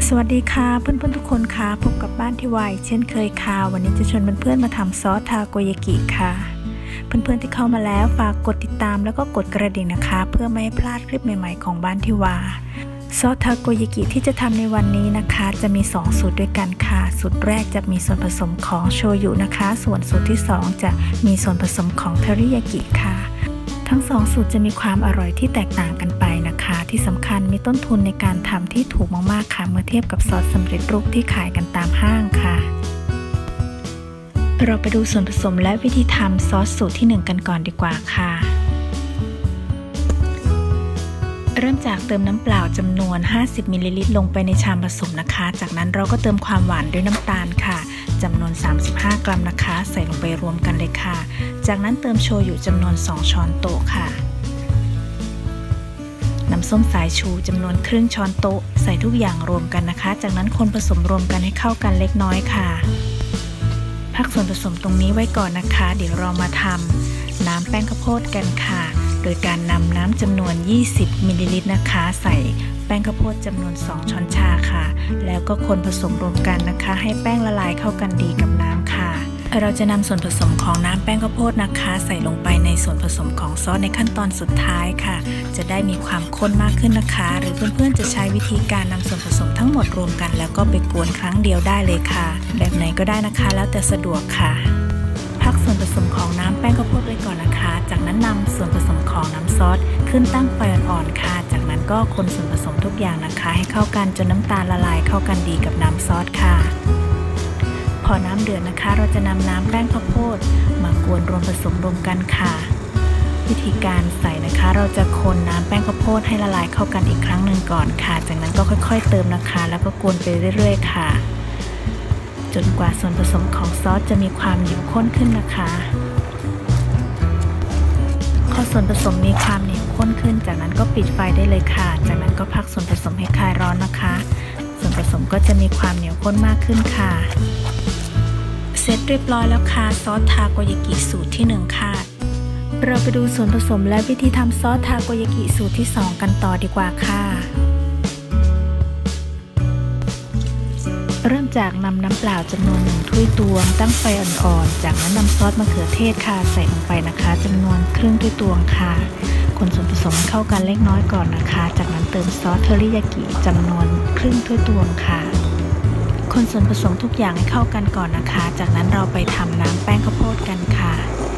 สวัสดีค่ะเพื่อนๆทุกคนค่ะพบกับบ้านที่วายเช่นเคยค่ะวันนี้จะชวนเพื่อนๆมาทำซอสทาโกยากิค่ะเพื่อนๆที่เข้ามาแล้วฝากกดติดตามแล้วก็กดกระดิ่งนะคะเพื่อไม่ให้พลาดคลิปใหม่ๆของบ้านที่วาซอสทาโกยากิที่จะทำในวันนี้นะคะจะมี2สูตรด้วยกันค่ะสูตรแรกจะมีส่วนผสมของโชยุนะคะส่วนสูตรที่2จะมีส่วนผสมของเทริยากิค่ะทั้ง2สูตรจะมีความอร่อยที่แตกต่างกันไปนะคะที่สำคัญมีต้นทุนในการทำที่ถูกมากๆค่ะเมื่อเทียบกับซอสสำเร็จรูปที่ขายกันตามห้างค่ะเราไปดูส่วนผสมและวิธีทำซอสสูตรที่1กันก่อนดีกว่าค่ะเริ่มจากเติมน้ำเปล่าจำนวน50มิลลิลิตรลงไปในชามผสมนะคะจากนั้นเราก็เติมความหวานด้วยน้ำตาลค่ะจำนวน35กรัมนะคะใส่ลงไปรวมกันเลยค่ะจากนั้นเติมโชยุจำนวน2ช้อนโต๊ะค่ะน้ำส้มสายชูจำนวนครึ่งช้อนโต๊ะใส่ทุกอย่างรวมกันนะคะจากนั้นคนผสมรวมกันให้เข้ากันเล็กน้อยค่ะพักส่วนผสมตรงนี้ไว้ก่อนนะคะเดี๋ยวเรามาทำน้ำแป้งข้าวโพดกันค่ะโดยการนำน้ำจำนวน20มิลลิลิตรนะคะใส่แป้งข้าวโพดจำนวน2ช้อนชาค่ะแล้วก็คนผสมรวมกันนะคะให้แป้งละลายเข้ากันดีกับน้ำค่ะเราจะนำส่วนผสมของน้ำแป้งข้าวโพดนะคะใส่ลงไปในส่วนผสมของซอสในขั้นตอนสุดท้ายค่ะจะได้มีความข้นมากขึ้นนะคะหรือเพื่อนๆจะใช้วิธีการนำส่วนผสมทั้งหมดรวมกันแล้วก็ไปกวนครั้งเดียวได้เลยค่ะแบบไหนก็ได้นะคะแล้วแต่สะดวกค่ะพักส่วนผสมของน้ำแป้งข้าวโพดไว้ก่อนนะคะจากนั้นนำส่วนผสมของน้ำซอสขึ้นตั้งไฟอ่อนๆค่ะจากนั้นก็คนส่วนผสมทุกอย่างนะคะให้เข้ากันจนน้ำตาลละลายเข้ากันดีกับน้ำซอสค่ะพอน้ำเดือดนะคะเราจะนำน้ำแป้งข้าวโพดมากวนรวมผสมรวมกันค่ะวิธีการใส่นะคะเราจะคนน้ำแป้งข้าวโพดให้ละลายเข้ากันอีกครั้งหนึ่งก่อนค่ะจากนั้นก็ค่อยๆเติมนะคะแล้วก็กวนไปเรื่อยๆค่ะจนกว่าส่วนผสมของซอสจะมีความเหนียวข้นขึ้นนะคะพอส่วนผสมมีความเหนียวข้นขึ้นจากนั้นก็ปิดไฟได้เลยค่ะจากนั้นก็พักส่วนผสมให้คลายร้อนนะคะส่วนผสมก็จะมีความเหนียวข้นมากขึ้นค่ะเสร็จเรียบร้อยแล้วค่ะซอสทาโกยากิสูตรที่1ค่ะเราไปดูส่วนผสมและวิธีทำซอสทาโกยากิสูตรที่2กันต่อดีกว่าค่ะเริ่มจากนำน้ำเปล่าจำนวน1ถ้วยตวงตั้งไฟอ่อนๆจากนั้นนำซอสมะเขือเทศค่ะใส่ลงไปนะคะจำนวนครึ่งถ้วยตวงค่ะคนส่วนผสมให้เข้ากันเล็กน้อยก่อนนะคะจากนั้นเติมซอสเทริยากิจำนวนครึ่งถ้วยตวงค่ะคนส่วนผสมทุกอย่างให้เข้ากันก่อนนะคะจากนั้นเราไปทำน้ำแป้งข้าวโพดกันค่ะ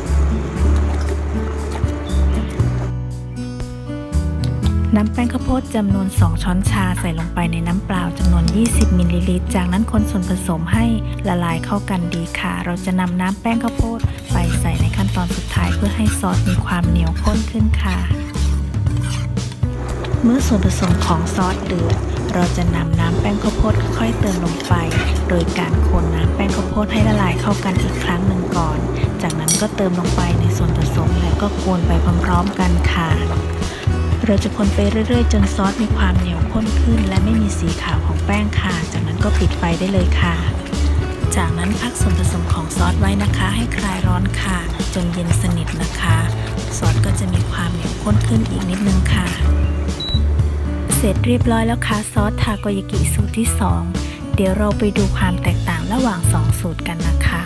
น้ำแป้งข้าวโพดจำนวน2ช้อนชาใส่ลงไปในน้ำเปล่าจำนวน20มิลลิลิตรจากนั้นคนส่วนผสมให้ละลายเข้ากันดีค่ะเราจะนำน้ำแป้งข้าวโพดไปใส่ในขั้นตอนสุดท้ายเพื่อให้ซอสมีความเหนียวข้นขึ้นค่ะเมื่อส่วนผสมของซอสเดือดเราจะนำน้ำแป้งข้าวโพดค่อยๆเติมลงไปโดยการคนน้ำแป้งข้าวโพดให้ละลายเข้ากันอีกครั้งหนึ่งก่อนจากนั้นก็เติมลงไปในส่วนผสมแล้วก็กวนไปพร้อมๆกันค่ะเราจะคนไปเรื่อยๆจนซอสมีความเหนียวข้นขึ้นและไม่มีสีขาวของแป้งค่ะจากนั้นก็ปิดไฟได้เลยค่ะจากนั้นพักส่วนผสมของซอสไว้นะคะให้คลายร้อนค่ะจนเย็นสนิทนะคะซอสก็จะมีความเหนียวข้นขึ้นอีกนิดนึงค่ะเสร็จเรียบร้อยแล้วค่ะซอสทาโกยากิสูตรที่2เดี๋ยวเราไปดูความแตกต่างระหว่าง2สูตรกันนะคะ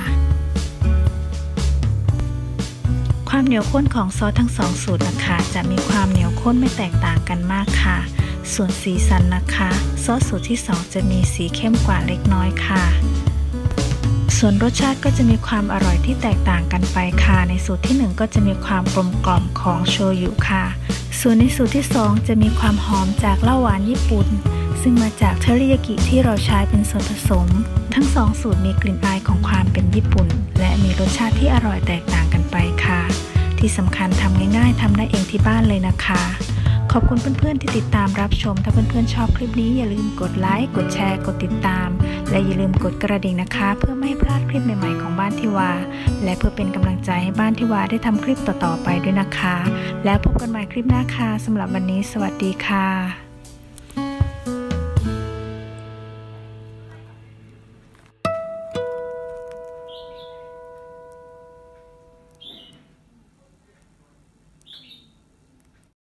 ความเหนียวข้นของซอสทั้ง2สูตรนะคะจะมีความเหนียวข้นไม่แตกต่างกันมากค่ะส่วนสีสันนะคะซอสสูตรที่2จะมีสีเข้มกว่าเล็กน้อยค่ะส่วนรสชาติก็จะมีความอร่อยที่แตกต่างกันไปค่ะในสูตรที่1ก็จะมีความกลมกล่อมของโชยุค่ะส่วนในสูตรที่2จะมีความหอมจากเหล้าหวานญี่ปุ่นซึ่งมาจากเทริยากิที่เราใช้เป็นส่วนผสมทั้ง2สูตรมีกลิ่นอายของความเป็นญี่ปุ่นและมีรสชาติที่อร่อยแตกต่างกันไปค่ะที่สำคัญทำง่ายๆทำได้เองที่บ้านเลยนะคะขอบคุณเพื่อนๆที่ติดตามรับชมถ้าเพื่อนๆชอบคลิปนี้อย่าลืมกดไลค์กดแชร์กดติดตามและอย่าลืมกดกระดิ่งนะคะเพื่อไม่ให้พลาดคลิปใหม่ๆของบ้านที่วาและเพื่อเป็นกำลังใจให้บ้านที่วาได้ทำคลิปต่อๆไปด้วยนะคะแล้วพบกันใหม่คลิปหน้าค่ะสำหรับวันนี้สวัสดีค่ะ